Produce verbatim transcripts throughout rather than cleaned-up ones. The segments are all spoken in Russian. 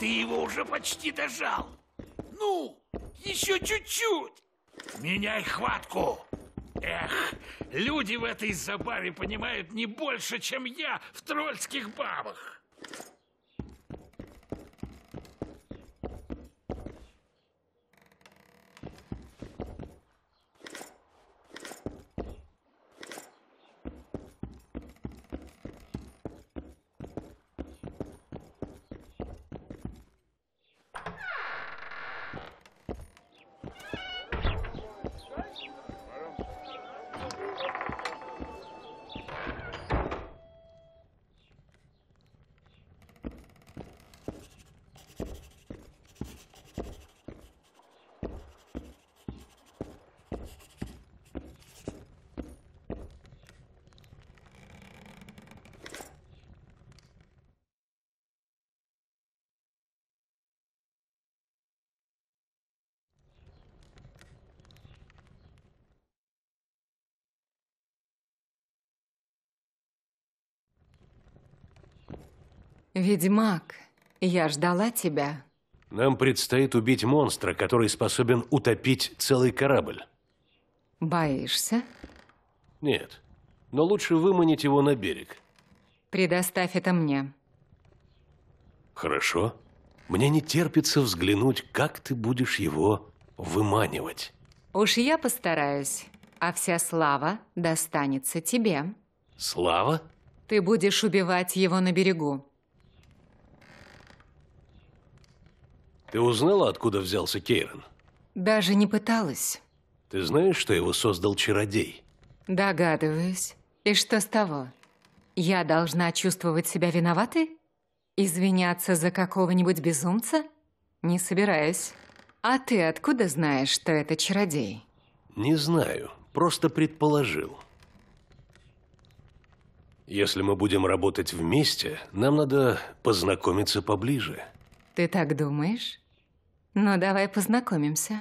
его уже почти дожал. Ну, еще чуть-чуть. Меняй хватку. Эх, люди в этой забаве понимают не больше, чем я в тролльских бабах. Ведьмак, я ждала тебя. Нам предстоит убить монстра, который способен утопить целый корабль. Боишься? Нет, но лучше выманить его на берег. Предоставь это мне. Хорошо. Мне не терпится взглянуть, как ты будешь его выманивать. Уж я постараюсь, а вся слава достанется тебе. Слава? Ты будешь убивать его на берегу. Ты узнала, откуда взялся Кейрон? Даже не пыталась. Ты знаешь, что его создал чародей? Догадываюсь. И что с того? Я должна чувствовать себя виноватой? Извиняться за какого-нибудь безумца? Не собираюсь. А ты откуда знаешь, что это чародей? Не знаю, просто предположил. Если мы будем работать вместе, нам надо познакомиться поближе. Ты так думаешь? Ну, давай познакомимся.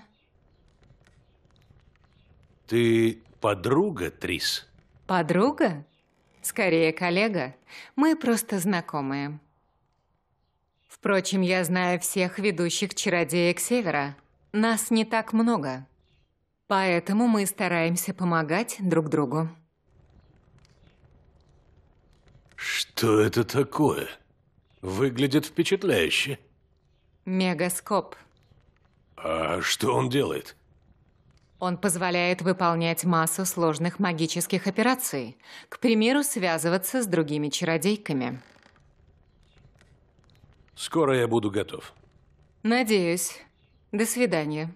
Ты подруга, Трис? Подруга? Скорее, коллега. Мы просто знакомые. Впрочем, я знаю всех ведущих чародеек Севера. Нас не так много. Поэтому мы стараемся помогать друг другу. Что это такое? Выглядит впечатляюще. Мегаскоп. А что он делает? Он позволяет выполнять массу сложных магических операций. К примеру, связываться с другими чародейками. Скоро я буду готов. Надеюсь. До свидания.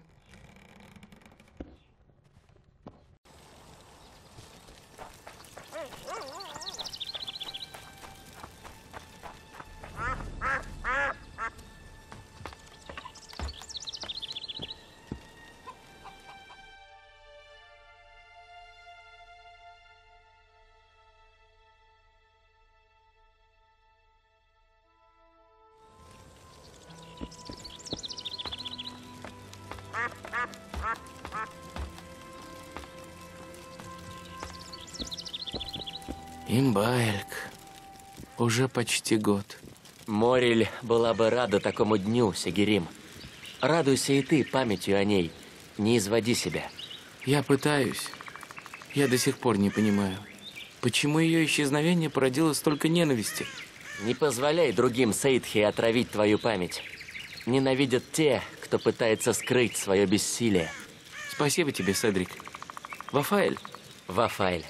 Имбайльк. Уже почти год. Мориль была бы рада такому дню, Сегерим. Радуйся и ты памятью о ней. Не изводи себя. Я пытаюсь. Я до сих пор не понимаю, почему ее исчезновение породило столько ненависти. Не позволяй другим Сейдхи отравить твою память. Ненавидят те, кто пытается скрыть свое бессилие. Спасибо тебе, Седрик. Вафаэль? Вафаэль.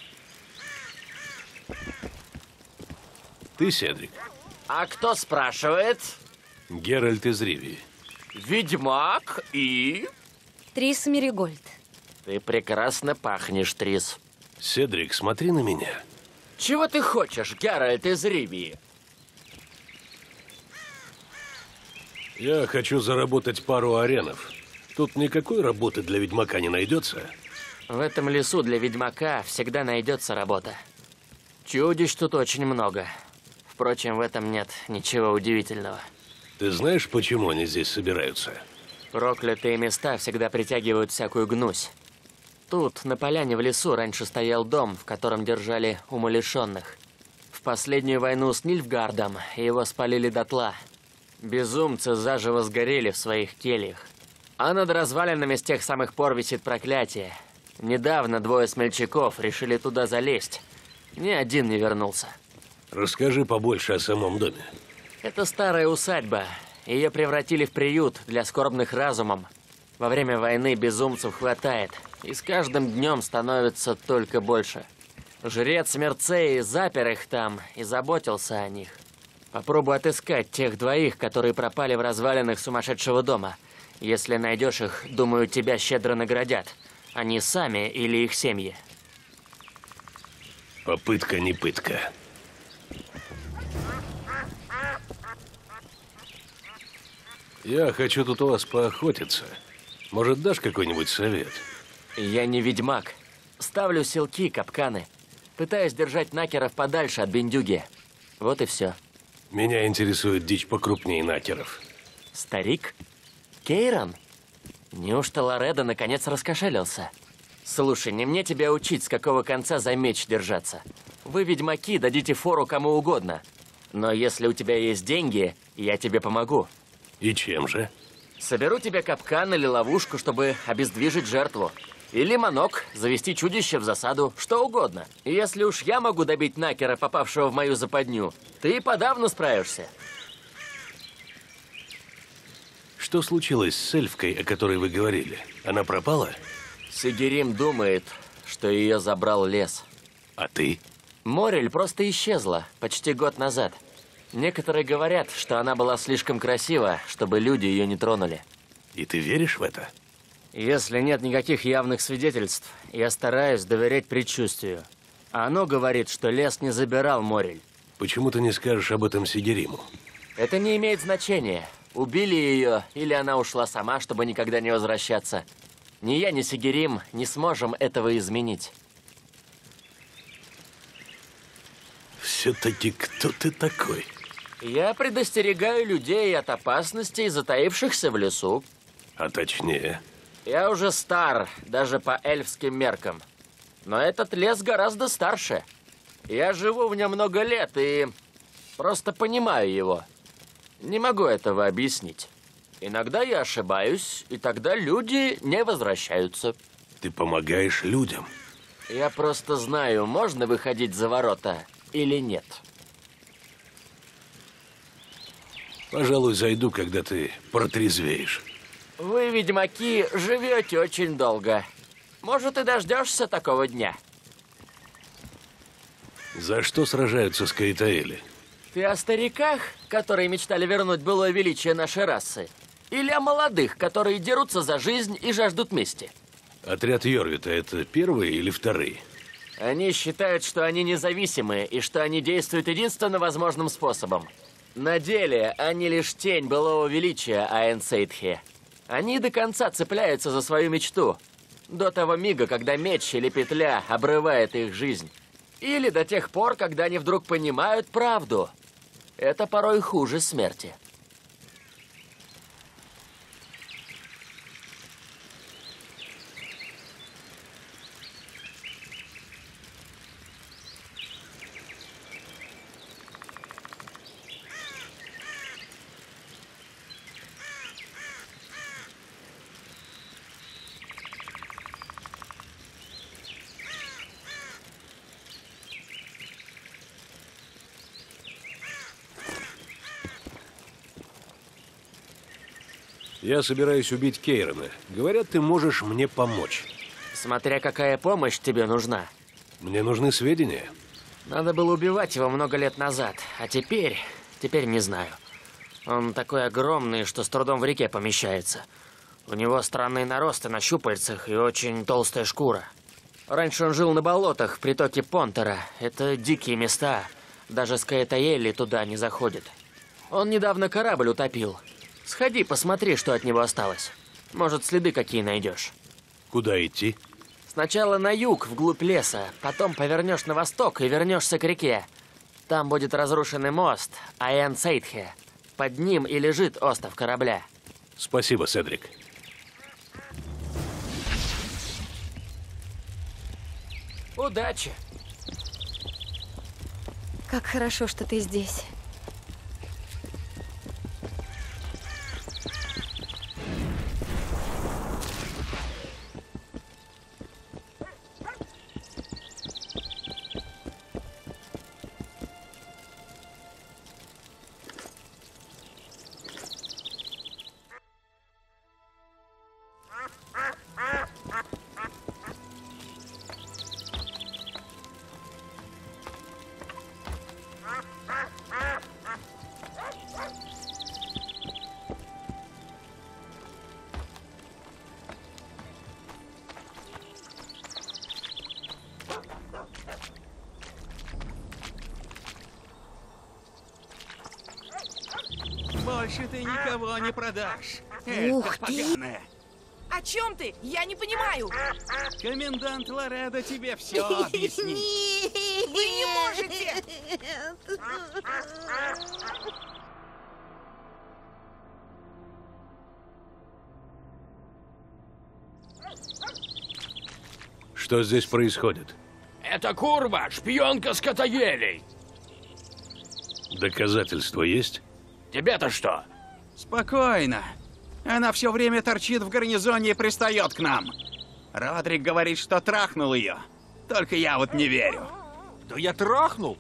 Ты, Седрик? А кто спрашивает? Геральт из Ривии. Ведьмак и... Трис Меригольд. Ты прекрасно пахнешь, Трис. Седрик, смотри на меня. Чего ты хочешь, Геральт из Ривии? Я хочу заработать пару аренов. Тут никакой работы для ведьмака не найдется. В этом лесу для ведьмака всегда найдется работа. Чудищ тут очень много. Впрочем, в этом нет ничего удивительного. Ты знаешь, почему они здесь собираются? Проклятые места всегда притягивают всякую гнусь. Тут, на поляне в лесу, раньше стоял дом, в котором держали умалишенных. В последнюю войну с Нильфгардом его спалили дотла. Безумцы заживо сгорели в своих кельях. А над развалинами с тех самых пор висит проклятие. Недавно двое смельчаков решили туда залезть. Ни один не вернулся. Расскажи побольше о самом доме. Это старая усадьба. Ее превратили в приют для скорбных разумом. Во время войны безумцев хватает, и с каждым днем становится только больше. Жрец Мерцеи запер их там и заботился о них. Попробуй отыскать тех двоих, которые пропали в развалинах сумасшедшего дома. Если найдешь их, думаю, тебя щедро наградят. Они сами или их семьи. Попытка не пытка. Я хочу тут у вас поохотиться. Может, дашь какой-нибудь совет? Я не ведьмак. Ставлю селки, капканы. Пытаюсь держать накеров подальше от бендюги. Вот и все. Меня интересует дичь покрупнее накеров. Старик? Кейрон? Неужто Лоредо наконец раскошелился? Слушай, не мне тебя учить, с какого конца за меч держаться. Вы, ведьмаки, дадите фору кому угодно. Но если у тебя есть деньги, я тебе помогу. И чем же? Соберу тебе капкан или ловушку, чтобы обездвижить жертву. Или манок, завести чудище в засаду, что угодно. И если уж я могу добить накера, попавшего в мою западню, ты подавно справишься. Что случилось с эльфкой, о которой вы говорили? Она пропала? Сигерим думает, что ее забрал лес. А ты? Морель просто исчезла почти год назад. Некоторые говорят, что она была слишком красива, чтобы люди ее не тронули. И ты веришь в это? Если нет никаких явных свидетельств, я стараюсь доверять предчувствию. А оно говорит, что лес не забирал Морель. Почему ты не скажешь об этом Сигериму? Это не имеет значения. Убили ее, или она ушла сама, чтобы никогда не возвращаться. Ни я, ни Сигерим не сможем этого изменить. Все-таки кто ты такой? Я предостерегаю людей от опасностей, затаившихся в лесу. А точнее? Я уже стар, даже по эльфским меркам. Но этот лес гораздо старше. Я живу в нем много лет и просто понимаю его. Не могу этого объяснить. Иногда я ошибаюсь, и тогда люди не возвращаются. Ты помогаешь людям? Я просто знаю, можно выходить за ворота или нет. Пожалуй, зайду, когда ты протрезвеешь. Вы, ведьмаки, живете очень долго. Может, и дождешься такого дня. За что сражаются скаитаэли? Ты о стариках, которые мечтали вернуть былое величие нашей расы? Или о молодых, которые дерутся за жизнь и жаждут мести? Отряд Йорвита — это первые или вторые? Они считают, что они независимые и что они действуют единственно возможным способом. На деле они лишь тень былого величия Аэн-Сейдхи. Они до конца цепляются за свою мечту. До того мига, когда меч или петля обрывает их жизнь. Или до тех пор, когда они вдруг понимают правду. Это порой хуже смерти. Я собираюсь убить Кейрона. Говорят, ты можешь мне помочь. Смотря какая помощь тебе нужна. Мне нужны сведения. Надо было убивать его много лет назад. А теперь... Теперь не знаю. Он такой огромный, что с трудом в реке помещается. У него странные наросты на щупальцах и очень толстая шкура. Раньше он жил на болотах в притоке Понтера. Это дикие места. Даже скаитаэли туда не заходят. Он недавно корабль утопил. Сходи, посмотри, что от него осталось. Может, следы какие найдешь. Куда идти? Сначала на юг, вглубь леса, потом повернешь на восток и вернешься к реке. Там будет разрушенный мост Аэн-Сейдхи. Под ним и лежит остов корабля. Спасибо, Седрик. Удачи! Как хорошо, что ты здесь. Больше ты никого не продашь. Эх, Ух ты ты! поганая. О чем ты? Я не понимаю. Комендант Лоредо тебе все объяснит. Вы не можете. Что здесь происходит? Это Курва, шпионка скотоелей. Доказательства есть? Тебе-то что? Спокойно. Она все время торчит в гарнизоне и пристает к нам. Родрик говорит, что трахнул ее. Только я вот не верю. Да я трахнул.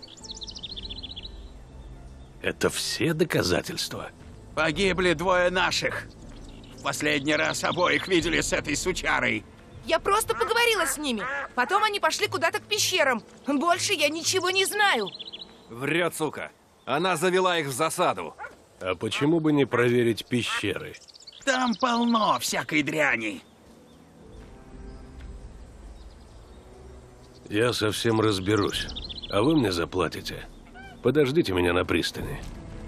Это все доказательства? Погибли двое наших. В последний раз обоих видели с этой сучарой. Я просто поговорила с ними. Потом они пошли куда-то к пещерам. Больше я ничего не знаю. Врет, сука. Она завела их в засаду. А почему бы не проверить пещеры? Там полно всякой дряни. Я совсем разберусь. А вы мне заплатите. Подождите меня на пристани.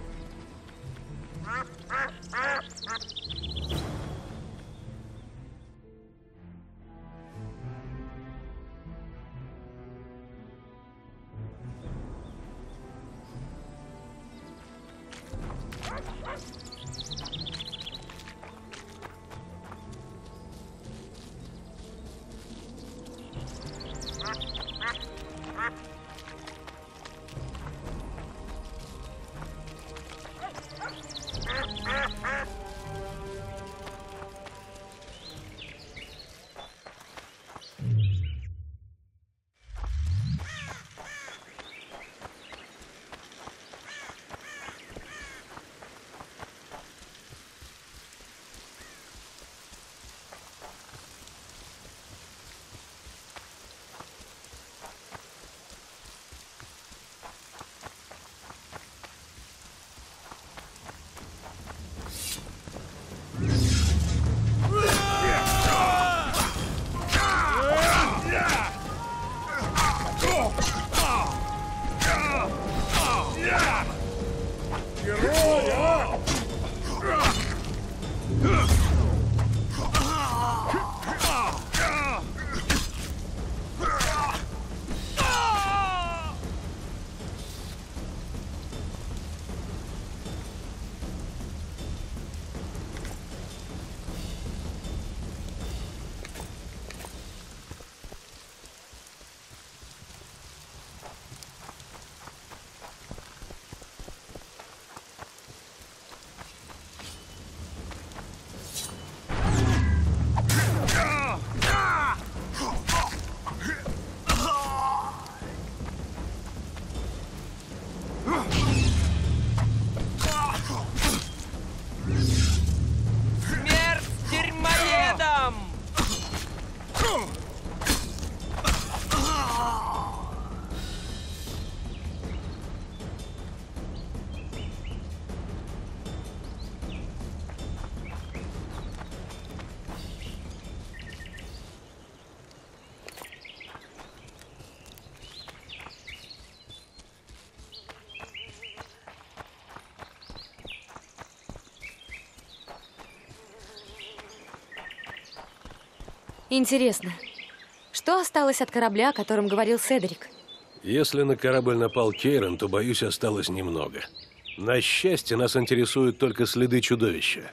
Интересно, что осталось от корабля, о котором говорил Седрик? Если на корабль напал Кейрон, то, боюсь, осталось немного. На счастье, нас интересуют только следы чудовища.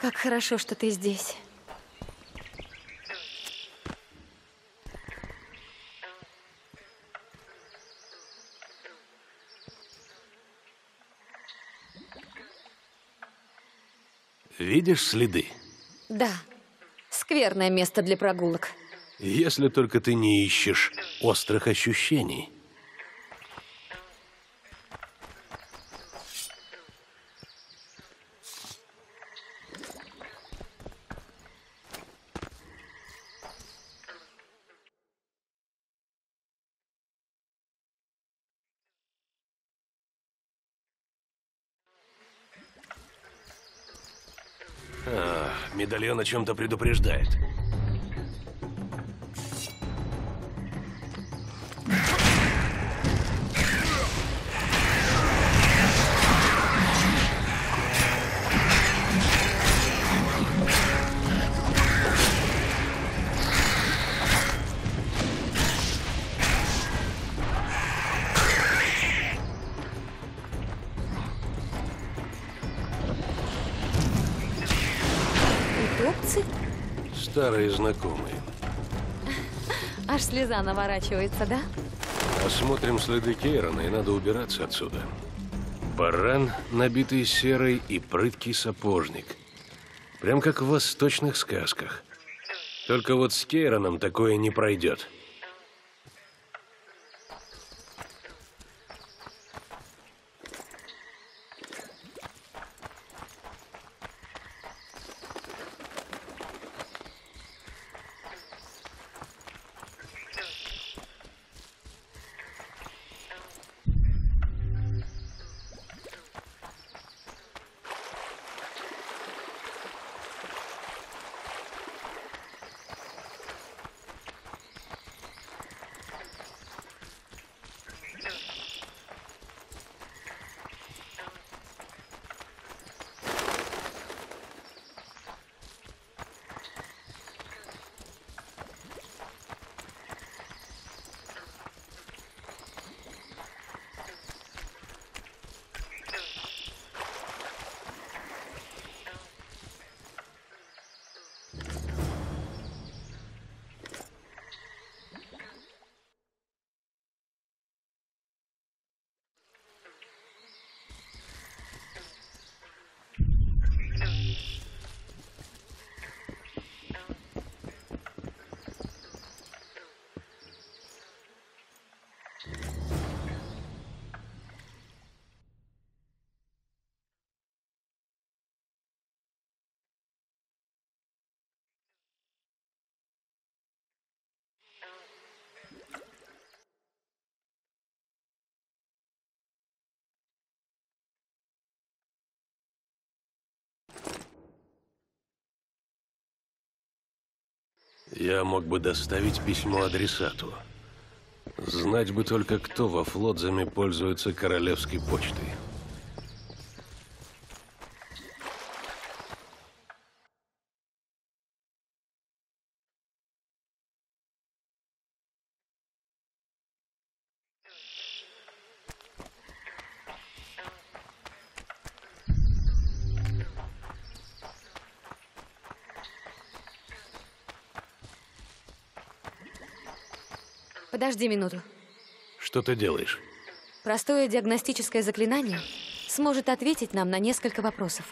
Как хорошо, что ты здесь. Видишь следы? Да. Скверное место для прогулок. Если только ты не ищешь острых ощущений. А, медальон о чем-то предупреждает. Утопцы? Старые знакомые. Аж слеза наворачивается, да? Осмотрим следы Кейрона, и надо убираться отсюда. Баран, набитый серой, и прыткий сапожник. Прям как в восточных сказках. Только вот с Кейроном такое не пройдет. Я мог бы доставить письмо адресату. Знать бы только, кто во Флотзаме пользуется королевской почтой. Подожди минуту. Что ты делаешь? Простое диагностическое заклинание сможет ответить нам на несколько вопросов.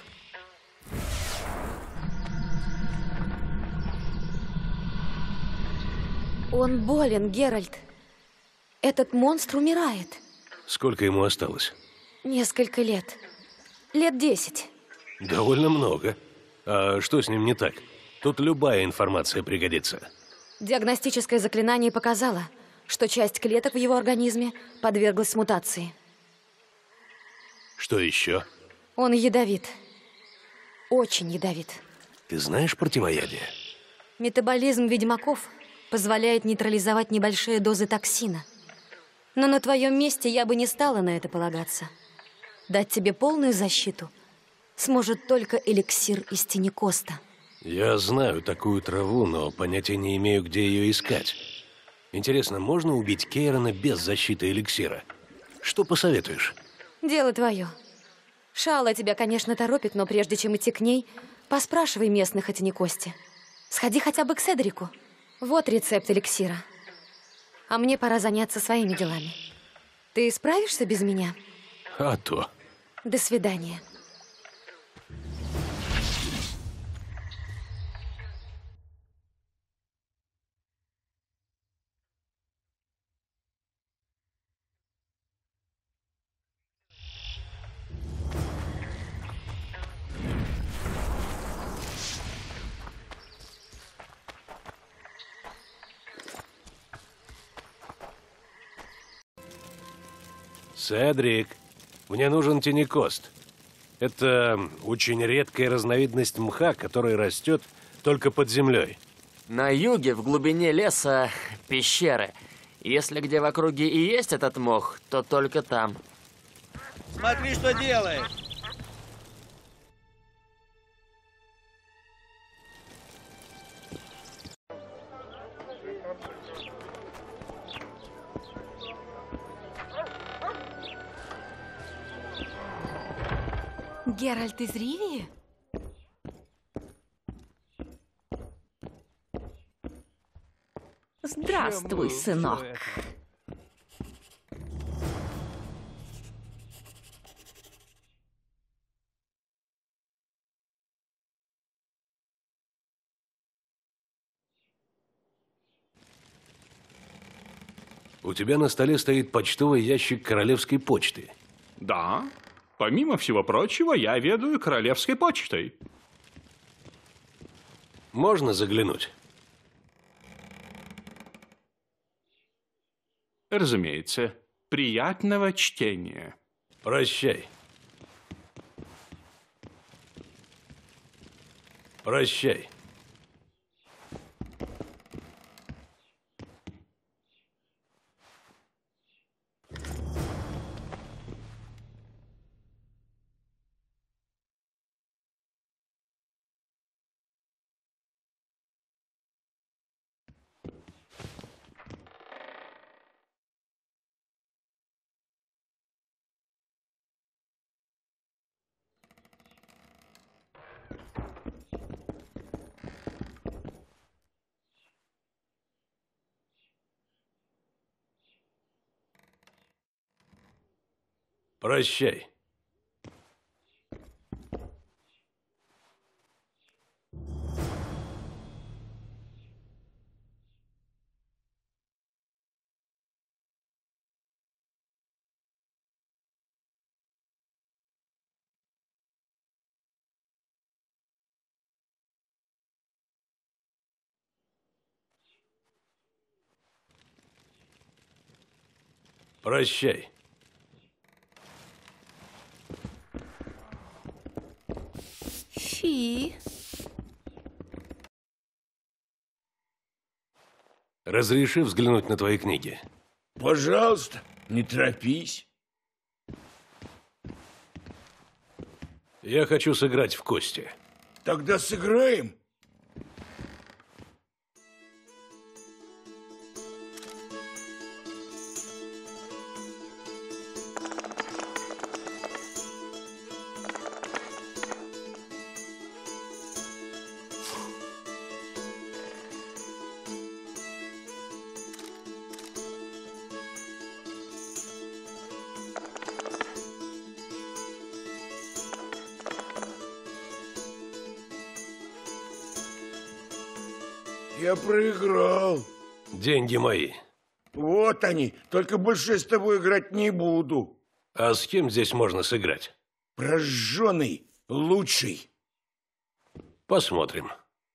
Он болен, Геральт. Этот монстр умирает. Сколько ему осталось? Несколько лет. Лет десять. Довольно много. А что с ним не так? Тут любая информация пригодится. Диагностическое заклинание показало, что часть клеток в его организме подверглась мутации. Что еще? Он ядовит. Очень ядовит. Ты знаешь противоядие? Метаболизм ведьмаков позволяет нейтрализовать небольшие дозы токсина. Но на твоем месте я бы не стала на это полагаться. Дать тебе полную защиту сможет только эликсир из тени Коста. Я знаю такую траву, но понятия не имею, где ее искать. Интересно, можно убить Кейрона без защиты эликсира? Что посоветуешь? Дело твое. Шала тебя, конечно, торопит, но прежде чем идти к ней, Поспрашивай местных, эти не кости. Сходи хотя бы к Седрику. Вот рецепт эликсира. А мне пора заняться своими делами. Ты справишься без меня? А то. До свидания. Седрик, мне нужен тенекост. Это очень редкая разновидность мха, который растет только под землей. На юге, в глубине леса, пещеры. Если где в округе и есть этот мох, то только там. Смотри, что делаешь! Геральт из Ривии? Здравствуй, сынок. У тебя на столе стоит почтовый ящик королевской почты. Да. Помимо всего прочего, я ведаю королевской почтой. Можно заглянуть? Разумеется. Приятного чтения. Прощай. Прощай. Прощай. Прощай. Фи. Разреши взглянуть на твои книги? Пожалуйста, не торопись. Я хочу сыграть в кости. Тогда сыграем. Я проиграл. Деньги мои. Вот они. Только больше с тобой играть не буду. А с кем здесь можно сыграть? Прожженный, лучший. Посмотрим.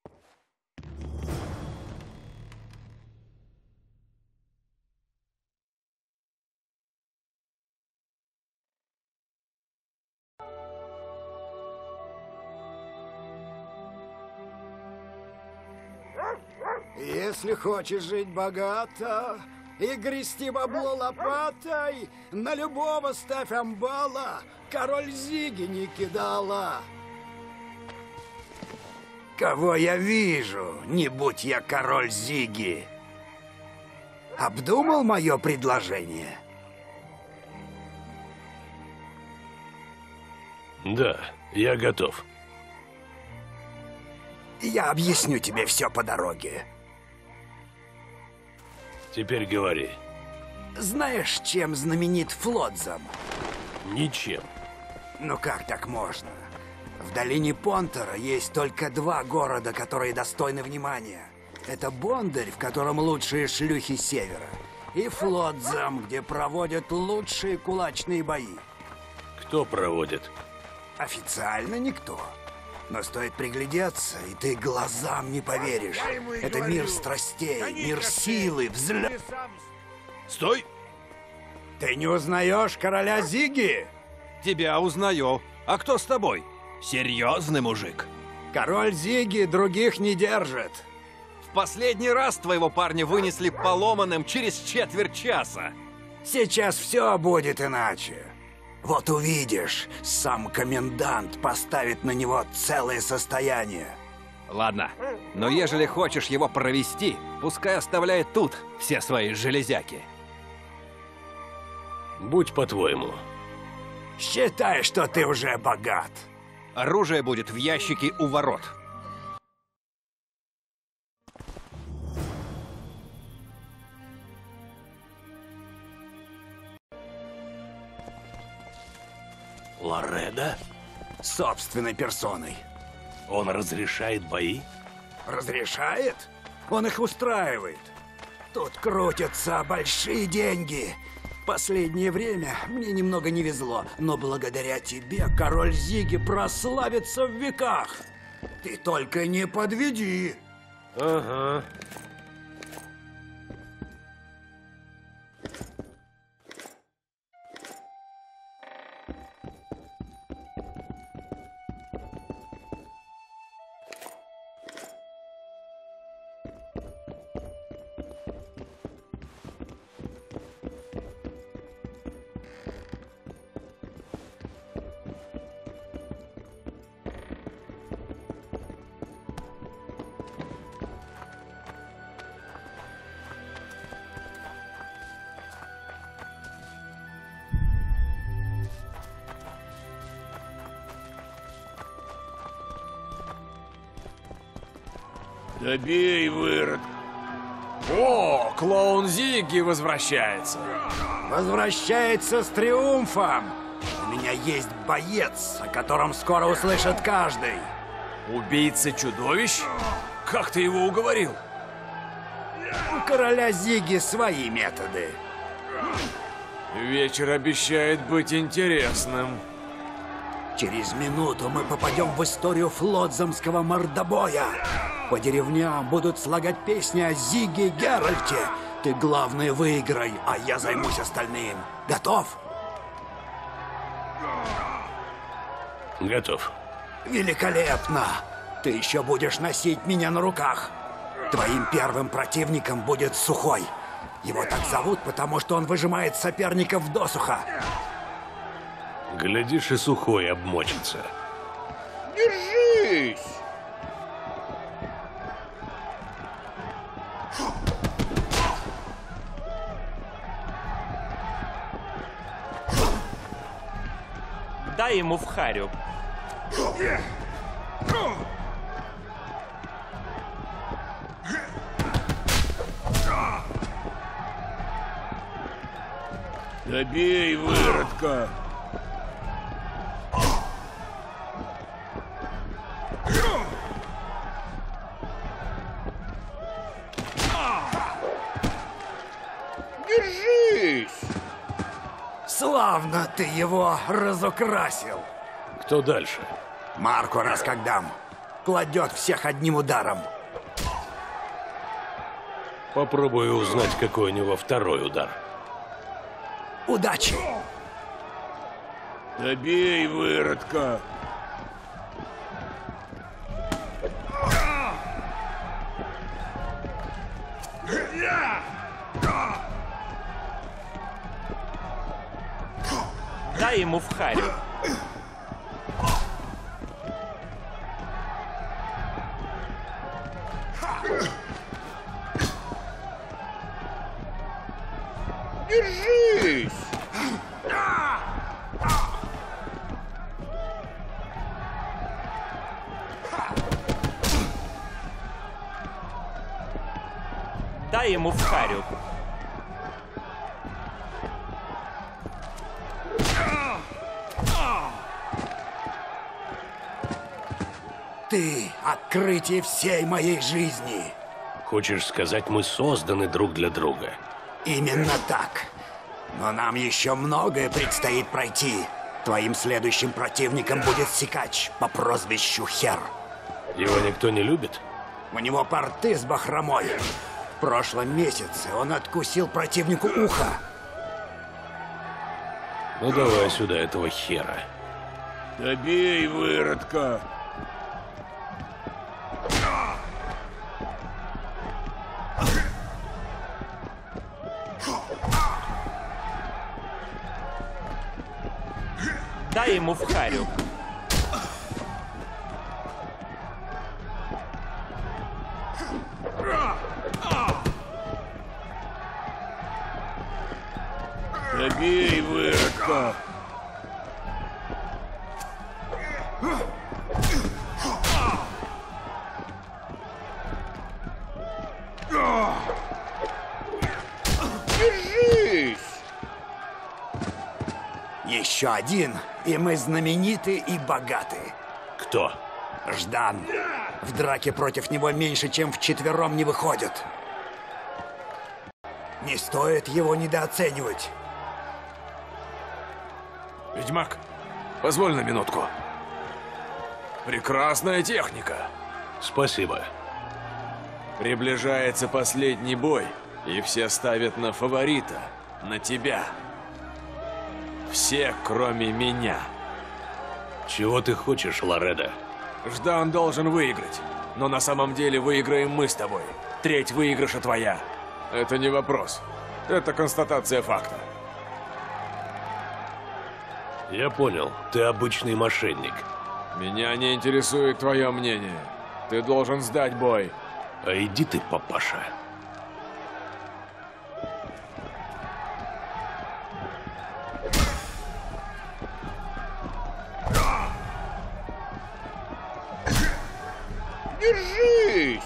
Если хочешь жить богато и грести бабло лопатой, на любого ставь амбала, король Зиги не кидала. Кого я вижу, не будь я король Зиги? Обдумал мое предложение? Да, я готов. Я объясню тебе все по дороге. Теперь говори. Знаешь, чем знаменит Флотзам? Ничем. Ну как так можно? В долине Понтера есть только два города, которые достойны внимания. Это Бондарь, в котором лучшие шлюхи севера, и Флотзам, где проводят лучшие кулачные бои. Кто проводит? Официально никто. Но стоит приглядеться, и ты глазам не поверишь. Это мир страстей, мир силы, взлет. Стой! Ты не узнаешь короля Зиги? Тебя узнаю. А кто с тобой? Серьезный мужик. Король Зиги других не держит. В последний раз твоего парня вынесли поломанным через четверть часа. Сейчас все будет иначе. Вот увидишь, сам комендант поставит на него целое состояние. Ладно, но ежели хочешь его провести, пускай оставляет тут все свои железяки. Будь по-твоему. Считай, что ты уже богат. Оружие будет в ящике у ворот. Лореда? Собственной персоной. Он разрешает бои? Разрешает? Он их устраивает. Тут крутятся большие деньги. Последнее время мне немного не везло, но благодаря тебе король Зиги прославится в веках. Ты только не подведи. Ага. Добей, вырод. О, клоун Зигги возвращается. Возвращается с триумфом. У меня есть боец, о котором скоро услышит каждый. Убийца чудовищ? Как ты его уговорил? У короля Зиги свои методы. Вечер обещает быть интересным. Через минуту мы попадем в историю флотзамского мордобоя. По деревням будут слагать песни о Зиге Геральте. Ты, главное, выиграй, а я займусь остальным. Готов? Готов. Великолепно! Ты еще будешь носить меня на руках. Твоим первым противником будет Сухой. Его так зовут, потому что он выжимает соперников досуха. Глядишь, и Сухой обмочится. Держись! Дай ему в харю. Добей, выродка! Держись! Славно ты его разукрасил. Кто дальше? Марко Раскагдам. Кладет всех одним ударом. Попробую узнать, какой у него второй удар. Удачи! Добей, выродка! Дай ему в харю. Держись! Дай ему в харю. Ты — открытие всей моей жизни. Хочешь сказать, мы созданы друг для друга? Именно так. Но нам еще многое предстоит пройти. Твоим следующим противником будет Сикач по прозвищу Хер. Его никто не любит? У него порты с бахромой. В прошлом месяце он откусил противнику ухо. Ну давай сюда этого Хера. Добей, выродка! Дай ему в харю. Добей, выродка! Держись! Еще один, и мы знамениты и богаты. Кто? Ждан. В драке против него меньше, чем вчетвером не выходит. Не стоит его недооценивать. Ведьмак, позволь на минутку. Прекрасная техника. Спасибо. Приближается последний бой, и все ставят на фаворита, на тебя. Все, кроме меня. Чего ты хочешь, Лоредо? Ждан должен выиграть, но на самом деле выиграем мы с тобой. Треть выигрыша твоя. Это не вопрос. Это констатация факта. Я понял. Ты обычный мошенник. Меня не интересует твое мнение. Ты должен сдать бой. А иди ты, папаша. Держись!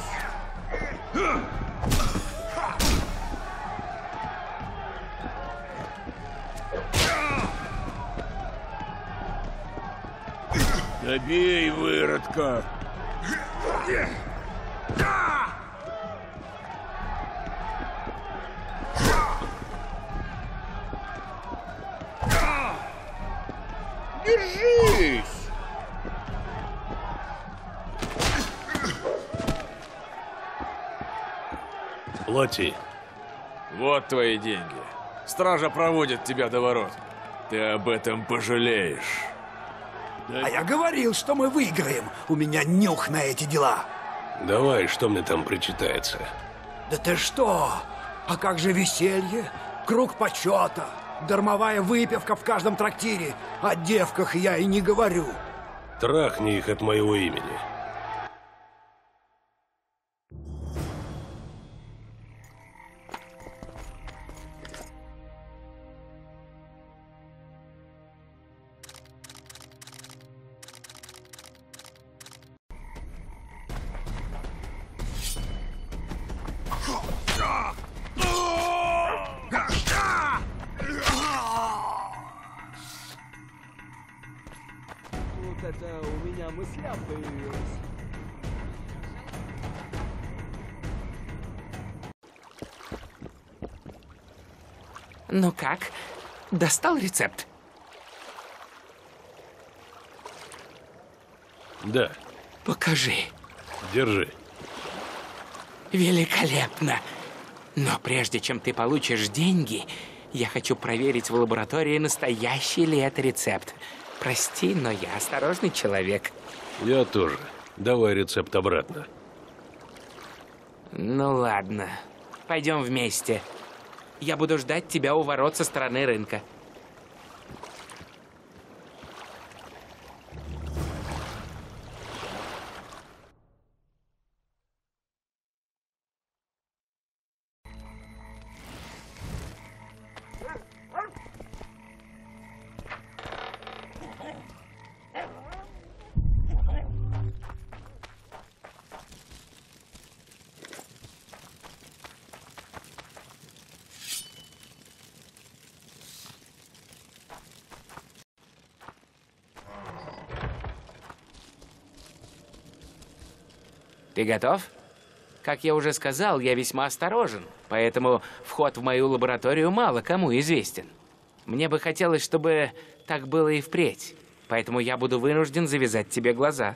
Добей, выродка! Держись! Плати. Вот твои деньги. Стража проводит тебя до ворот. Ты об этом пожалеешь. А я говорил, что мы выиграем. У меня нюх на эти дела. Давай, что мне там причитается? Да ты что? А как же веселье? Круг почета. Дармовая выпивка в каждом трактире. О девках я и не говорю. Трахни их от моего имени. Вот это у меня мысля появилась. Ну как? Достал рецепт? Да. Покажи. Держи. Великолепно. Но прежде чем ты получишь деньги, я хочу проверить в лаборатории, настоящий ли это рецепт. Прости, но я осторожный человек. Я тоже. Давай рецепт обратно. Ну ладно. Пойдем вместе. Я буду ждать тебя у ворот со стороны рынка. Ты готов? Как я уже сказал, я весьма осторожен, поэтому вход в мою лабораторию мало кому известен. Мне бы хотелось, чтобы так было и впредь, поэтому я буду вынужден завязать тебе глаза.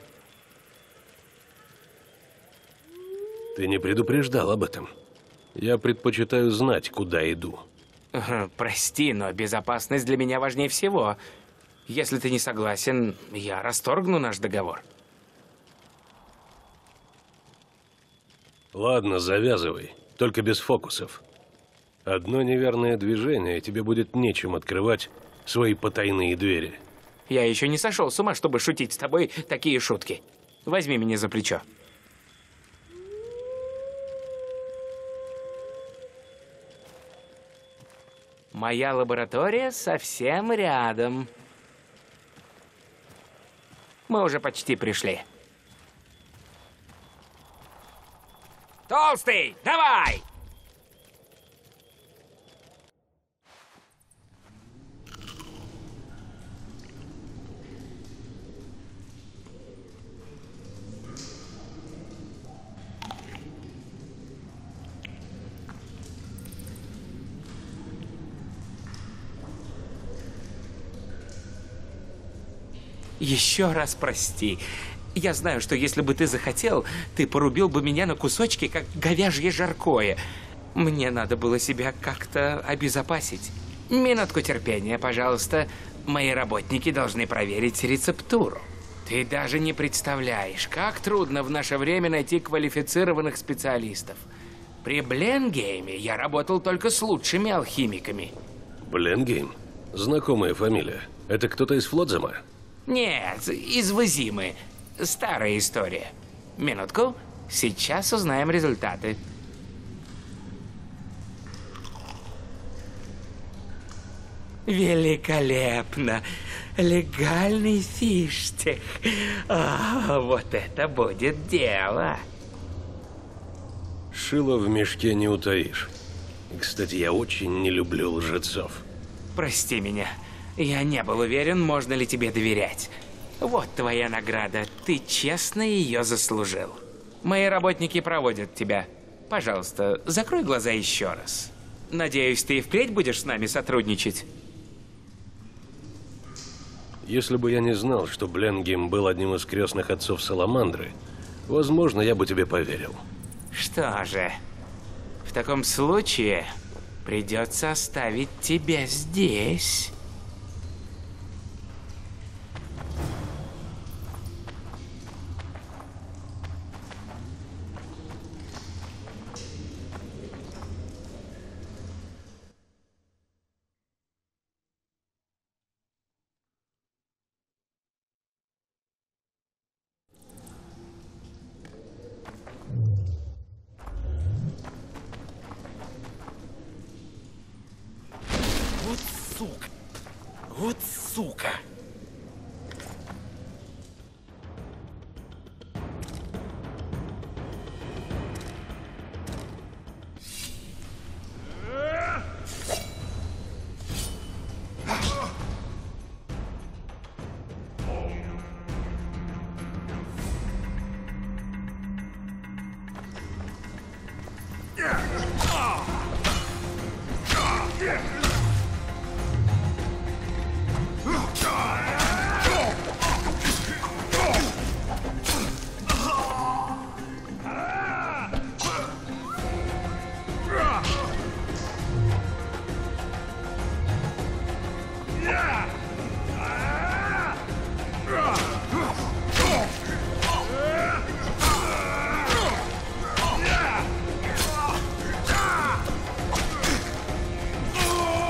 Ты не предупреждал об этом. Я предпочитаю знать, куда иду. Прости, но безопасность для меня важнее всего. Если ты не согласен, я расторгну наш договор. Ладно, завязывай, только без фокусов. Одно неверное движение, и тебе будет нечем открывать свои потайные двери. Я еще не сошел с ума, чтобы шутить с тобой такие шутки. Возьми меня за плечо. Моя лаборатория совсем рядом. Мы уже почти пришли. Толстый, давай! Еще раз прости. Я знаю, что если бы ты захотел, ты порубил бы меня на кусочки, как говяжье жаркое. Мне надо было себя как-то обезопасить. Минутку терпения, пожалуйста. Мои работники должны проверить рецептуру. Ты даже не представляешь, как трудно в наше время найти квалифицированных специалистов. При Бленгейме я работал только с лучшими алхимиками. Бленгейм? Знакомая фамилия. Это кто-то из Флодзема? Нет, из Визимы. Старая история. Минутку. Сейчас узнаем результаты. Великолепно. Легальный фиштех. А, вот это будет дело. Шило в мешке не утаишь. Кстати, я очень не люблю лжецов. Прости меня. Я не был уверен, можно ли тебе доверять. Вот твоя награда. Ты честно ее заслужил. Мои работники проводят тебя. Пожалуйста, закрой глаза еще раз. Надеюсь, ты и впредь будешь с нами сотрудничать? Если бы я не знал, что Бленгейм был одним из крестных отцов Саламандры, возможно, я бы тебе поверил. Что же, в таком случае придется оставить тебя здесь. Сука! Вот сука! Oh!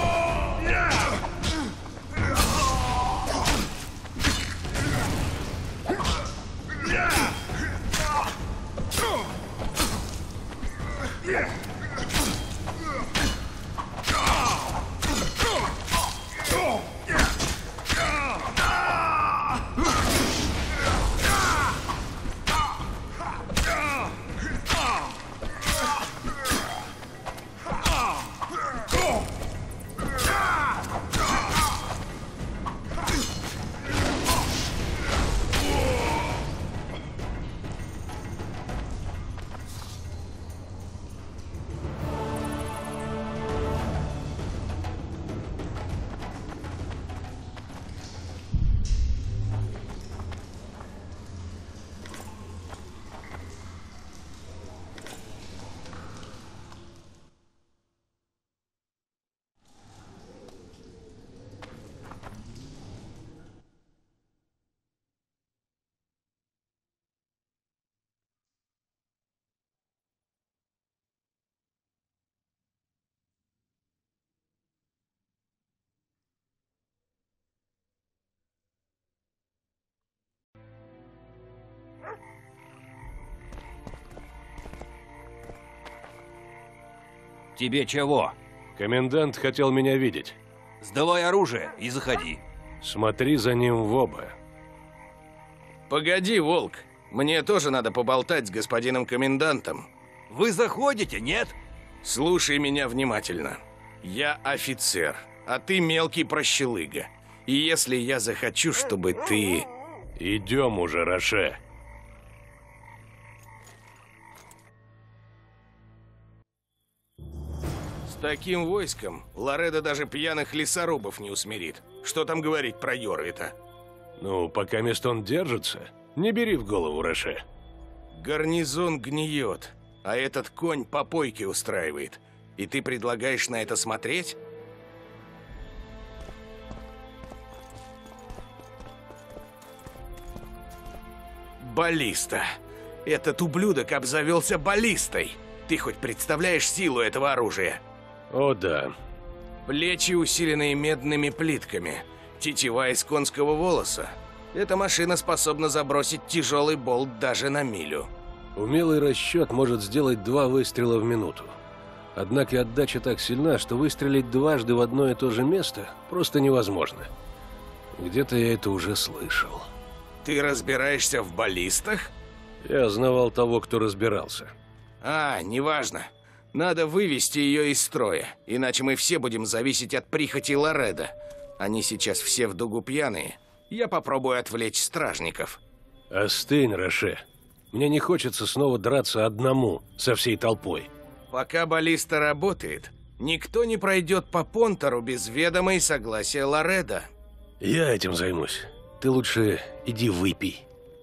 Тебе чего? Комендант хотел меня видеть. Сдавай оружие и заходи. Смотри за ним в оба. Погоди, Волк. Мне тоже надо поболтать с господином комендантом. Вы заходите, нет? Слушай меня внимательно. Я офицер, а ты мелкий прощелыга. И если я захочу, чтобы ты... Идем уже, Роше. С таким войском Лоредо даже пьяных лесорубов не усмирит. Что там говорить про Йорвита? Ну, пока мест он держится, не бери в голову, Роше. Гарнизон гниет, а этот конь попойки устраивает. И ты предлагаешь на это смотреть? Баллиста. Этот ублюдок обзавелся баллистой. Ты хоть представляешь силу этого оружия? О, да. Плечи, усиленные медными плитками. Тетива из конского волоса. Эта машина способна забросить тяжелый болт даже на милю. Умелый расчет может сделать два выстрела в минуту. Однако отдача так сильна, что выстрелить дважды в одно и то же место просто невозможно. Где-то я это уже слышал. Ты разбираешься в баллистах? Я знавал того, кто разбирался. А, неважно. Надо вывести ее из строя, иначе мы все будем зависеть от прихоти Лоредо. Они сейчас все в дугу пьяные. Я попробую отвлечь стражников. Остынь, Роше. Мне не хочется снова драться одному со всей толпой. Пока баллиста работает, никто не пройдет по Понтору без ведома и согласия Лоредо. Я этим займусь. Ты лучше иди выпей.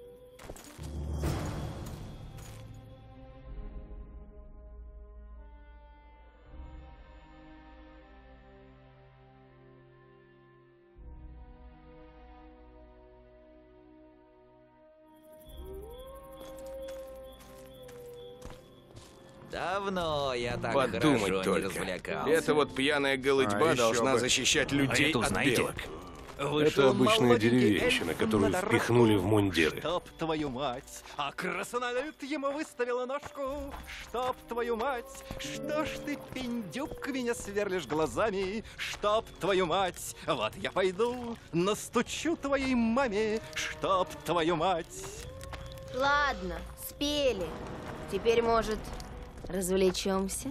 Давно я так Подумать хорошо только. не развлекался. Эта вот пьяная голытьба А должна бы. защищать людей А это от знаете? белок. Это обычная деревенщина, которую впихнули в мундиры. Чтоб твою мать, а краснолюд ему выставила ножку. Чтоб твою мать, что ж ты, пиндюк, меня сверлишь глазами? Чтоб твою мать, вот я пойду, настучу твоей маме. Чтоб твою мать. Ладно, спели. Теперь, может, развлечемся?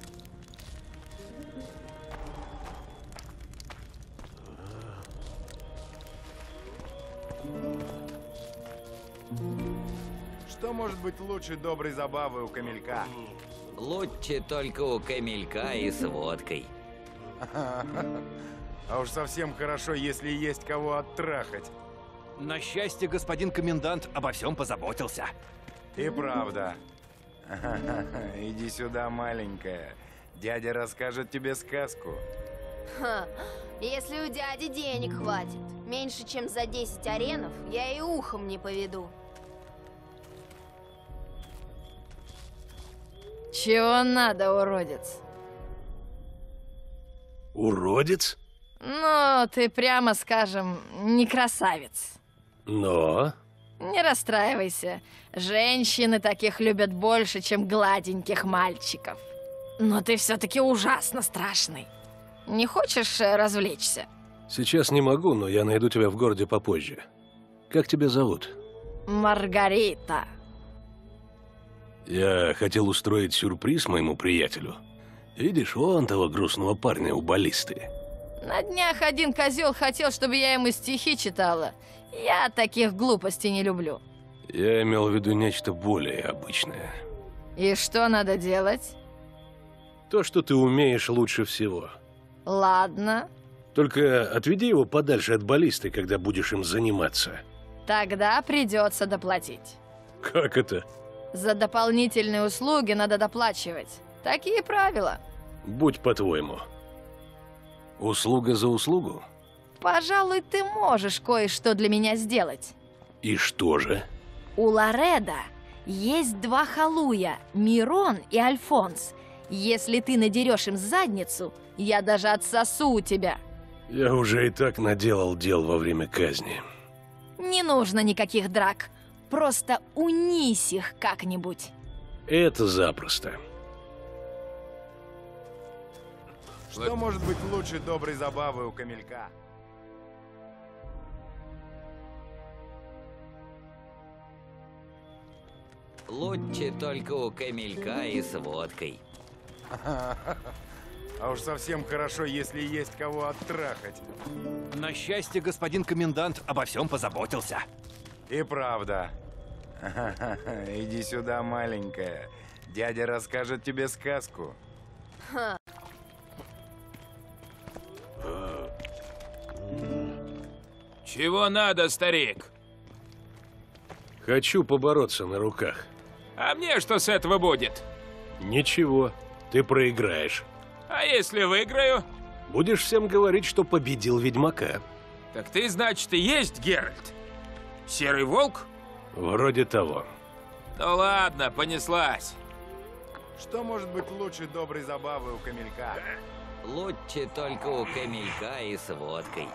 Что может быть лучше доброй забавы у камелька? Лучше только у камелька и с водкой. А уж совсем хорошо, если есть кого оттрахать. На счастье, господин комендант обо всем позаботился. И правда. Иди сюда, маленькая. Дядя расскажет тебе сказку. Ха, если у дяди денег хватит, меньше чем за десять аренов, я и ухом не поведу. Чего надо, уродец? Уродец? Ну, ты, прямо скажем, не красавец. Но... Не расстраивайся. Женщины таких любят больше, чем гладеньких мальчиков. Но ты все-таки ужасно страшный. Не хочешь э, развлечься? Сейчас не могу, но я найду тебя в городе попозже. Как тебя зовут? Маргарита. Я хотел устроить сюрприз моему приятелю. Видишь, вон того грустного парня у баллисты. На днях один козел хотел, чтобы я ему стихи читала. Я таких глупостей не люблю. Я имел в виду нечто более обычное. И что надо делать? То, что ты умеешь лучше всего. Ладно. Только отведи его подальше от баллисты, когда будешь им заниматься. Тогда придется доплатить. Как это? За дополнительные услуги надо доплачивать. Такие правила. Будь по-твоему. Услуга за услугу? Пожалуй, ты можешь кое-что для меня сделать. И что же? У Лоредо есть два халуя, Мирон и Альфонс. Если ты надерешь им задницу, я даже отсосу у тебя. Я уже и так наделал дел во время казни. Не нужно никаких драк. Просто унись их как-нибудь. Это запросто. Что может быть лучше доброй забавы у камелька? Лучше только у камелька и с водкой. А уж совсем хорошо, если есть кого оттрахать. На счастье, господин комендант обо всем позаботился. И правда. Иди сюда, маленькая. Дядя расскажет тебе сказку. Ха. Чего надо, старик? Хочу побороться на руках. А мне что с этого будет? Ничего, ты проиграешь. А если выиграю? Будешь всем говорить, что победил ведьмака. Так ты, значит, и есть Геральт? Серый волк? Вроде того. Ну ладно, понеслась. Что может быть лучше доброй забавы у камелька? Лучше только у камелька и с водкой.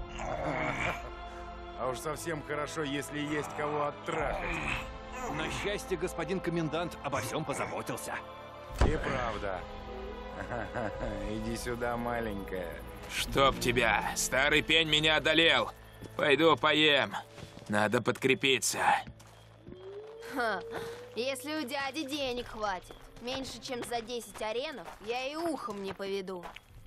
А уж совсем хорошо, если есть кого оттрахать. На счастье, господин комендант обо всем позаботился. И правда. Иди сюда, маленькая. Чтоб тебя, старый пень меня одолел. Пойду поем. Надо подкрепиться. Ха. Если у дяди денег хватит, меньше чем за десять аренов, я и ухом не поведу.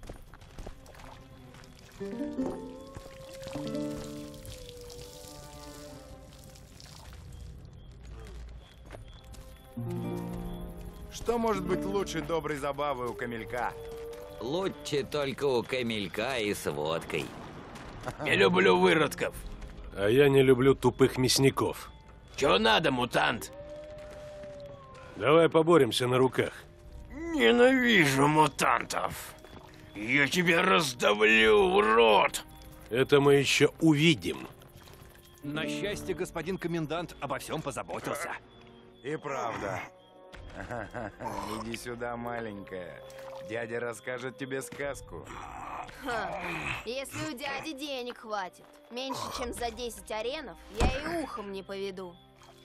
Что может быть лучше доброй забавы у камелька? Лучше только у камелька и с водкой. Не люблю выродков. А я не люблю тупых мясников. Чего надо, мутант? Давай поборемся на руках. Ненавижу мутантов. Я тебя раздавлю, урод! Это мы еще увидим. На счастье, господин комендант обо всем позаботился. И правда. Иди сюда, маленькая. Дядя расскажет тебе сказку. Ха. Если у дяди денег хватит, меньше чем за десять аренов, я и ухом не поведу.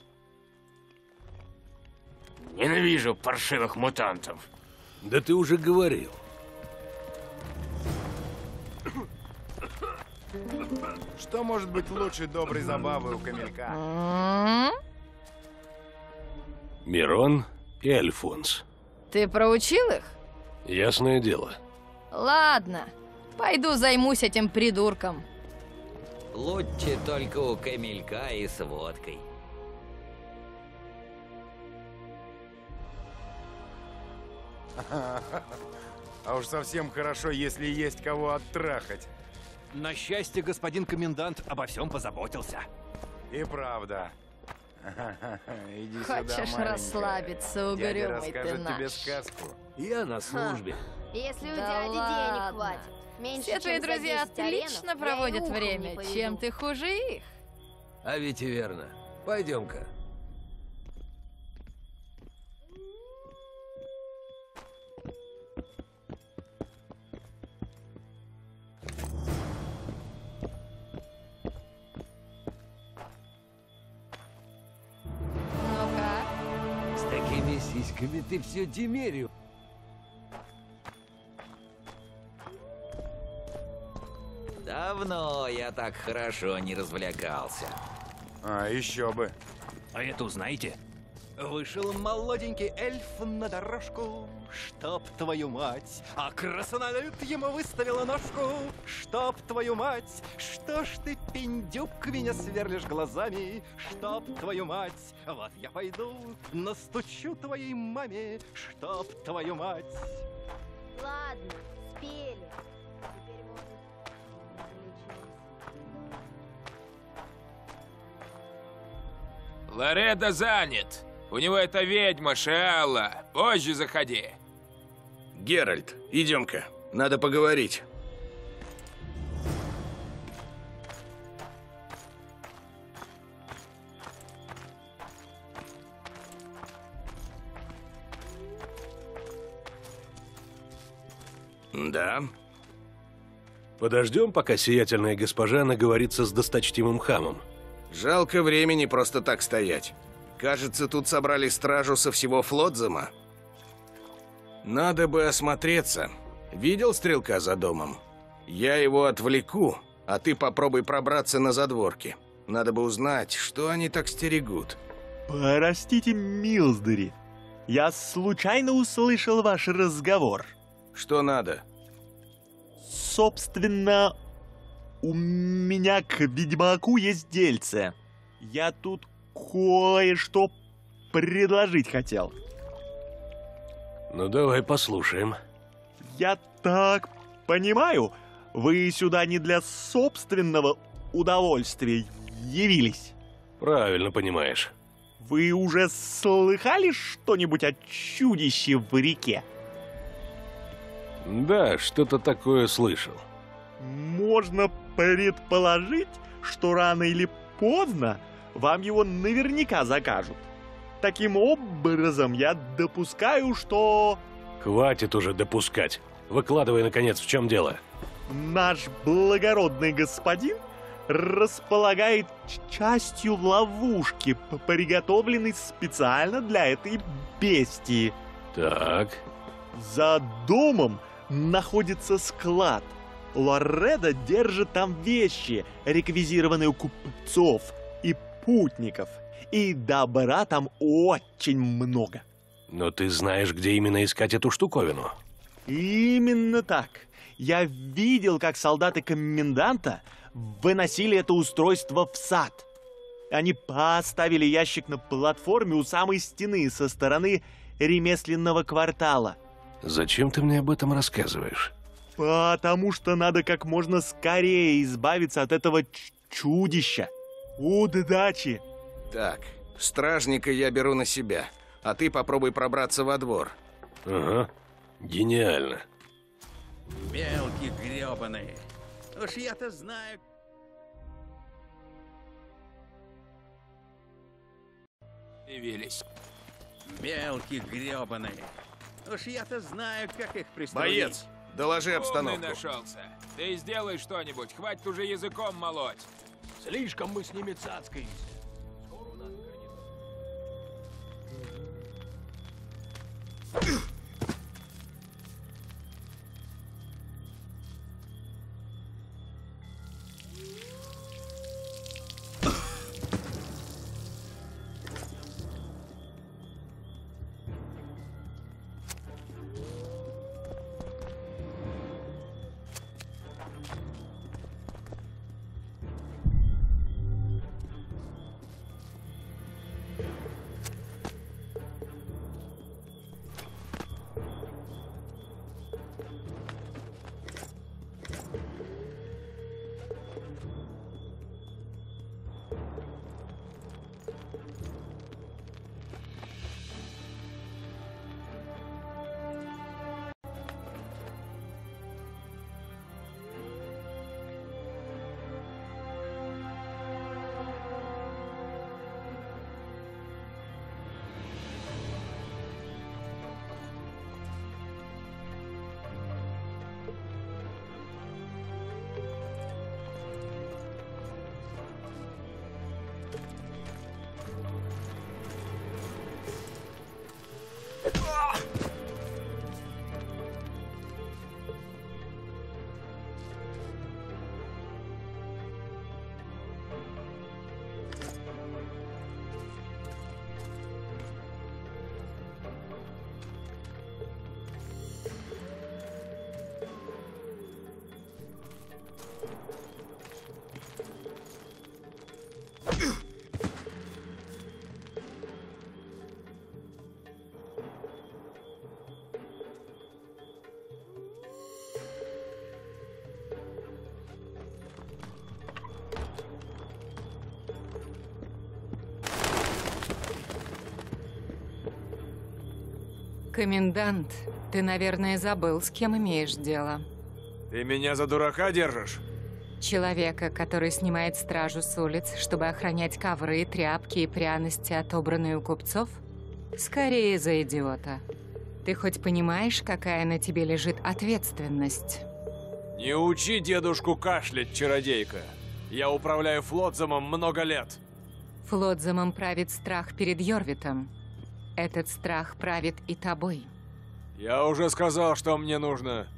Ненавижу паршивых мутантов. Да ты уже говорил. Что может быть лучше доброй забавы у камелька? Мирон и Альфонс. Ты проучил их? Ясное дело. Ладно, пойду займусь этим придурком. Лучше только у камелька и с водкой. А уж совсем хорошо, если есть кого оттрахать. На счастье, господин комендант обо всем позаботился. И правда. Иди Хочешь сюда, маленькая. расслабиться, угрюмый Дядя ты расскажет наш. тебе сказку. Я на службе. Если у Да дяди ладно. денег хватит, меньше Все чем твои за друзья десять аренов, отлично я и проводят ухом не время. поведу. Чем ты хуже их? А ведь и верно. Пойдем-ка. Ну как? С такими сиськами ты все Демерию. Давно я так хорошо не развлекался. А, еще бы. А это узнаете? Вышел молоденький эльф на дорожку, чтоб твою мать, а красонолют ему выставила ножку, чтоб твою мать, что ж ты, пиндюк, меня сверлишь глазами, чтоб твою мать, вот я пойду, настучу твоей маме, чтоб твою мать. Ладно, спели. Теперь можно развлечься. Лоредо занят. У него эта ведьма Шиалла. Позже заходи. Геральт, идем-ка. Надо поговорить. Да? Подождем, пока сиятельная госпожа наговорится с досточтимым хамом. Жалко времени просто так стоять. Кажется, тут собрали стражу со всего Флотзема. Надо бы осмотреться. Видел стрелка за домом? Я его отвлеку, а ты попробуй пробраться на задворки. Надо бы узнать, что они так стерегут. Простите, милздари, я случайно услышал ваш разговор. Что надо? Собственно, у меня к ведьмаку есть дельце. Я тут кое-что предложить хотел. Ну, давай послушаем. Я так понимаю, вы сюда не для собственного удовольствия явились? Правильно понимаешь. Вы уже слыхали что-нибудь о чудище в реке? Да, что-то такое слышал. Можно предположить, что рано или поздно вам его наверняка закажут. Таким образом, я допускаю, что... Хватит уже допускать. Выкладывай, наконец, в чем дело. Наш благородный господин располагает частью ловушки, приготовленной специально для этой бестии. Так. За домом находится склад. Лоредо держит там вещи, реквизированные у купцов и путников. И добра там очень много. Но ты знаешь, где именно искать эту штуковину? Именно так. Я видел, как солдаты коменданта выносили это устройство в сад. Они поставили ящик на платформе у самой стены со стороны ремесленного квартала. Зачем ты мне об этом рассказываешь? Потому что надо как можно скорее избавиться от этого чудища. Удачи! Так, стражника я беру на себя, а ты попробуй пробраться во двор. Ага, гениально. Белки гребаные. Уж я-то знаю... Явились. Белки гребаные. Уж я-то знаю, как их пристроить. Боец, доложи обстановку. Умный нашелся. Ты сделай что-нибудь, хватит уже языком молоть. Слишком мы с ними цацкаемся. Комендант, ты, наверное, забыл, с кем имеешь дело. Ты меня за дурака держишь? Человека, который снимает стражу с улиц, чтобы охранять ковры, тряпки и пряности, отобранные у купцов? Скорее за идиота. Ты хоть понимаешь, какая на тебе лежит ответственность? Не учи дедушку кашлять, чародейка. Я управляю Флотзамом много лет. Флотзамом правит страх перед Йорвитом. Этот страх правит и тобой. Я уже сказал, что мне нужно.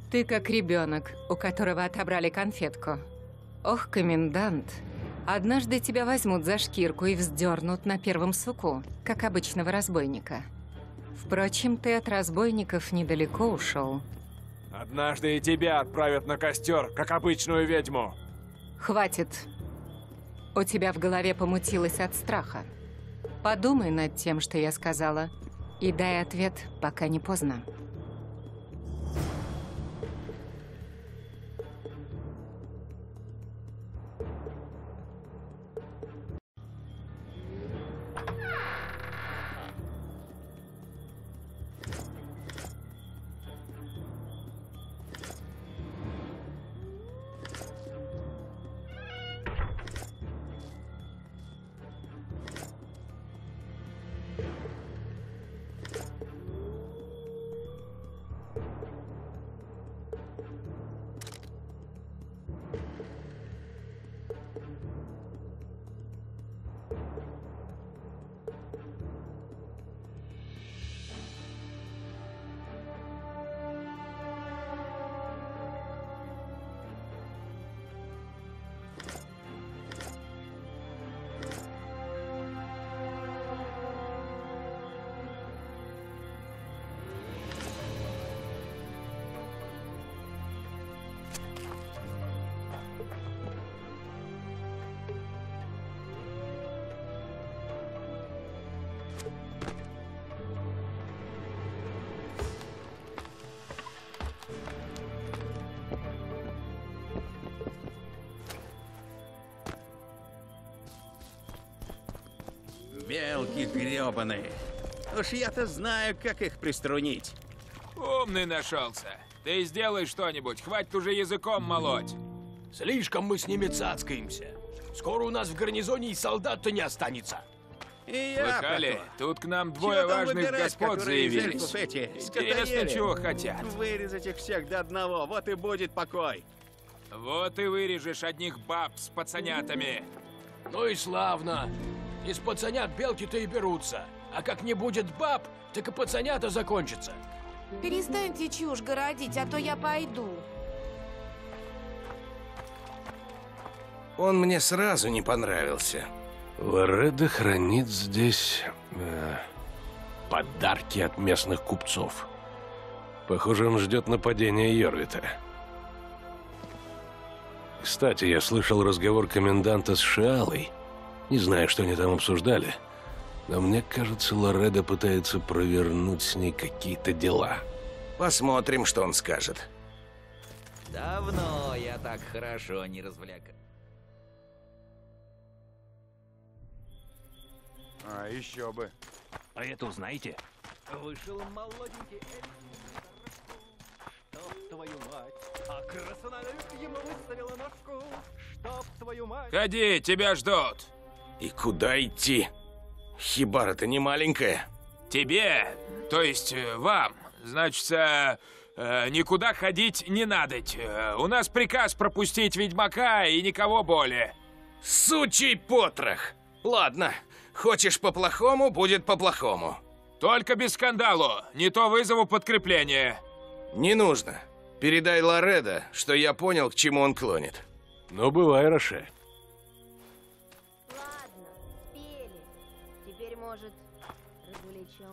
Ты как ребенок, у которого отобрали конфетку. Ох, комендант, однажды тебя возьмут за шкирку и вздернут на первом суку, как обычного разбойника. Впрочем, ты от разбойников недалеко ушел. Однажды и тебя отправят на костер, как обычную ведьму. Хватит. У тебя в голове помутилось от страха. Подумай над тем, что я сказала, и дай ответ, пока не поздно. Белки гребаные. Уж я-то знаю, как их приструнить. Умный нашелся. Ты сделай что-нибудь, хватит уже языком молоть. Слишком мы с ними цацкаемся. Скоро у нас в гарнизоне и солдат-то не останется. И я Слыхали? потом. Тут к нам двое Чё там важных выбирать, господ которые из заявились. эльфов эти, Интересно, скотоели? чего хотят. Вырезать их всех до одного, вот и будет покой. Вот и вырежешь одних баб с пацанятами. Ну и славно. Из пацанят белки-то и берутся. А как не будет баб, так и пацанята закончатся. Перестаньте чушь городить, а то я пойду. Он мне сразу не понравился. Лоредо хранит здесь э, подарки от местных купцов. Похоже, он ждет нападения Йорвита. Кстати, я слышал разговор коменданта с Шиалой. Не знаю, что они там обсуждали, но мне кажется, Лоредо пытается провернуть с ней какие-то дела. Посмотрим, что он скажет. Давно я так хорошо не развлекал. А, еще бы. А это узнаете? Вышел молоденький эльф. Чтоб твою мать, а красонолюб ему выставила ножку. Чтоб твою мать. Ходи, тебя ждут. И куда идти? Хибара-то не маленькая. Тебе, то есть э, вам, значит, э, э, никуда ходить не надо. Э, У нас приказ пропустить ведьмака и никого более. Сучий потрох! Ладно, хочешь по-плохому, будет по-плохому. Только без скандалу, не то вызову подкрепление. Не нужно. Передай Лоредо, что я понял, к чему он клонит. Ну, бывай, Роше. Ладно, спели. Теперь, может, развлечем.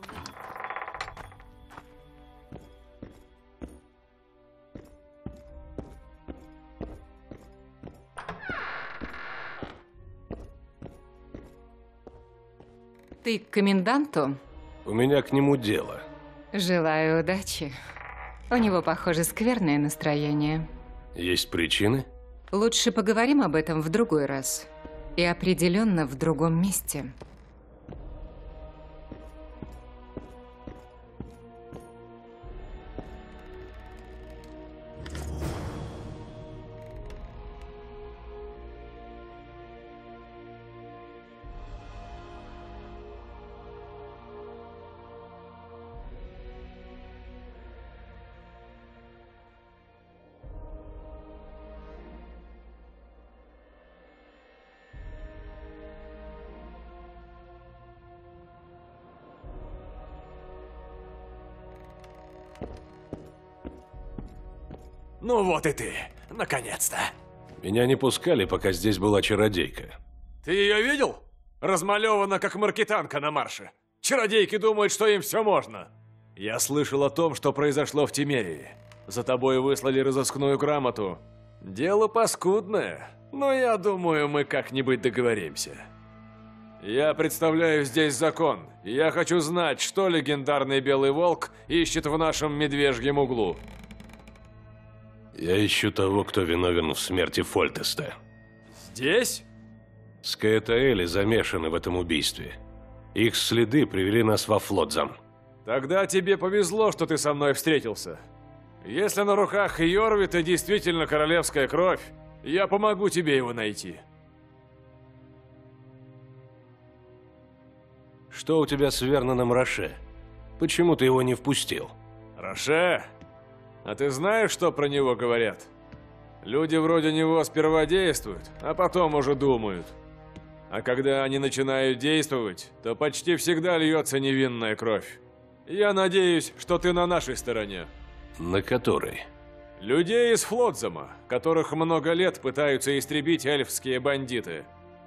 Ты к коменданту? У меня к нему дело. Желаю удачи. У него, похоже, скверное настроение. Есть причины? Лучше поговорим об этом в другой раз. И определенно в другом месте. Ну вот и ты, наконец-то. Меня не пускали, пока здесь была чародейка. Ты ее видел? Размалевана, как маркетанка на марше. Чародейки думают, что им все можно. Я слышал о том, что произошло в Тимерии. За тобой выслали разыскную грамоту. Дело паскудное, но я думаю, мы как-нибудь договоримся. Я представляю здесь закон, и я хочу знать, что легендарный Белый Волк ищет в нашем медвежьем углу. Я ищу того, кто виновен в смерти Фольтеста. Здесь? Скаэтаэли замешаны в этом убийстве. Их следы привели нас во Флотзам. Тогда тебе повезло, что ты со мной встретился. Если на руках Йорвита действительно королевская кровь, я помогу тебе его найти. Что у тебя с Верноном Роше? Почему ты его не впустил? Роше? А ты знаешь, что про него говорят? Люди вроде него сперва действуют, а потом уже думают. А когда они начинают действовать, то почти всегда льется невинная кровь. Я надеюсь, что ты на нашей стороне. На которой? Людей из Флотзама, которых много лет пытаются истребить эльфские бандиты.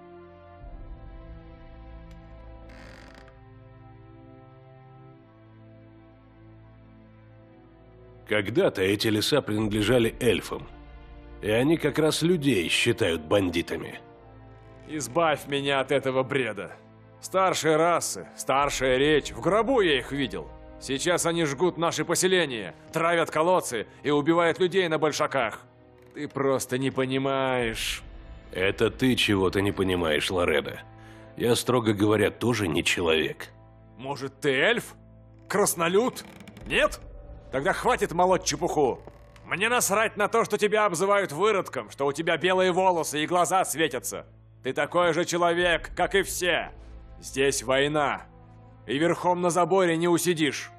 Когда-то эти леса принадлежали эльфам. И они как раз людей считают бандитами. Избавь меня от этого бреда. Старшие расы, старшая речь, в гробу я их видел. Сейчас они жгут наши поселения, травят колодцы и убивают людей на большаках. Ты просто не понимаешь. Это ты чего-то не понимаешь, Лоредо. Я, строго говоря, тоже не человек. Может, ты эльф? Краснолюд? Нет? Тогда хватит молоть чепуху. Мне насрать на то, что тебя обзывают выродком, что у тебя белые волосы и глаза светятся. Ты такой же человек, как и все. Здесь война. И верхом на заборе не усидишь.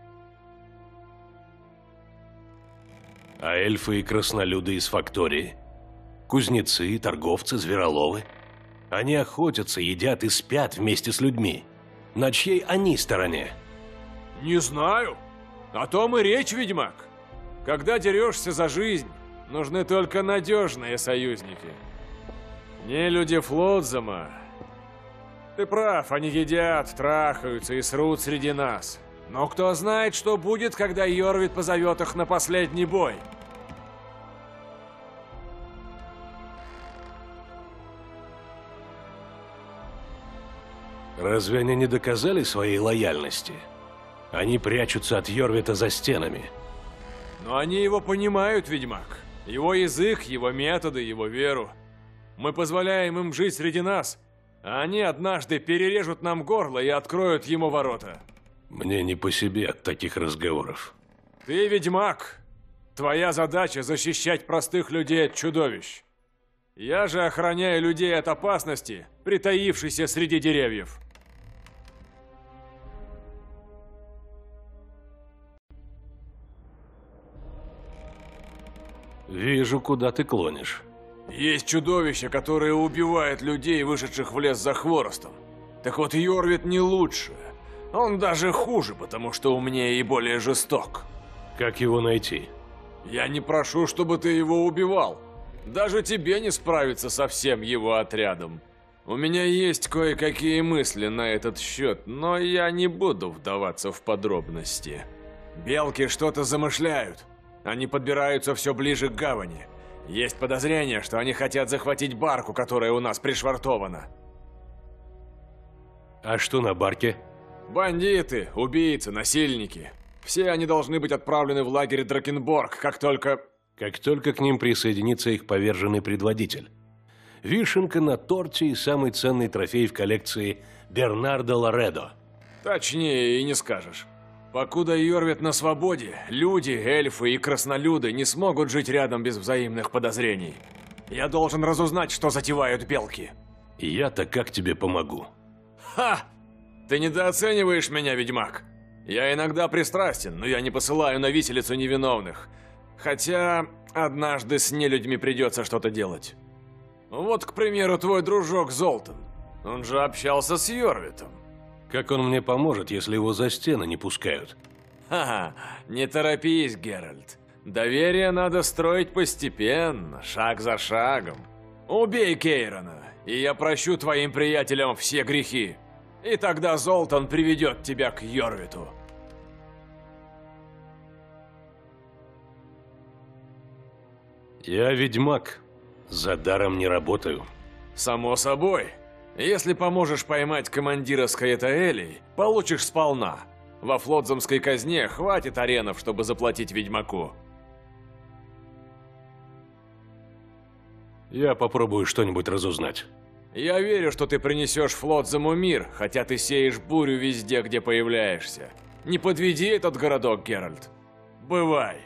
А эльфы и краснолюды из фактории? Кузнецы, торговцы, звероловы? Они охотятся, едят и спят вместе с людьми. На чьей они стороне? Не знаю. О том и речь, ведьмак. Когда дерешься за жизнь, нужны только надежные союзники. Не люди Флотзама. Ты прав, они едят, трахаются и срут среди нас. Но кто знает, что будет, когда Йорвит позовет их на последний бой. Разве они не доказали своей лояльности? Они прячутся от Йорвита за стенами. Но они его понимают, ведьмак. Его язык, его методы, его веру. Мы позволяем им жить среди нас, а они однажды перережут нам горло и откроют ему ворота. Мне не по себе от таких разговоров. Ты ведьмак. Твоя задача защищать простых людей от чудовищ. Я же охраняю людей от опасности, притаившейся среди деревьев. Вижу, куда ты клонишь. Есть чудовища, которые убивают людей, вышедших в лес за хворостом. Так вот, Йорвит не лучше. Он даже хуже, потому что умнее и более жесток. Как его найти? Я не прошу, чтобы ты его убивал. Даже тебе не справиться со всем его отрядом. У меня есть кое-какие мысли на этот счет, но я не буду вдаваться в подробности. Белки что-то замышляют. Они подбираются все ближе к гавани. Есть подозрение, что они хотят захватить барку, которая у нас пришвартована. А что на барке? Бандиты, убийцы, насильники. Все они должны быть отправлены в лагерь Дракенборг, как только... Как только к ним присоединится их поверженный предводитель. Вишенка на торте и самый ценный трофей в коллекции Бернардо Лоредо. Точнее и не скажешь. Покуда Йорвит на свободе, люди, эльфы и краснолюды не смогут жить рядом без взаимных подозрений. Я должен разузнать, что затевают белки. Я-то как тебе помогу? Ха! Ты недооцениваешь меня, ведьмак. Я иногда пристрастен, но я не посылаю на виселицу невиновных. Хотя однажды с нелюдьми придется что-то делать. Вот, к примеру, твой дружок Золтан. Он же общался с Йорвитом. Как он мне поможет, если его за стены не пускают? Ха-ха, не торопись, Геральт. Доверие надо строить постепенно, шаг за шагом. Убей Кейрона, и я прощу твоим приятелям все грехи. И тогда Золтан приведет тебя к Йорвиту. Я ведьмак. За даром не работаю. Само собой. Если поможешь поймать командира Скаэтаэлей, получишь сполна. Во флотзамской казне хватит аренов, чтобы заплатить ведьмаку. Я попробую что-нибудь разузнать. Я верю, что ты принесешь Флотзаму мир, хотя ты сеешь бурю везде, где появляешься. Не подведи этот городок, Геральт. Бывай.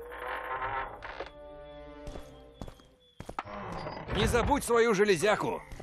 Не забудь свою железяку.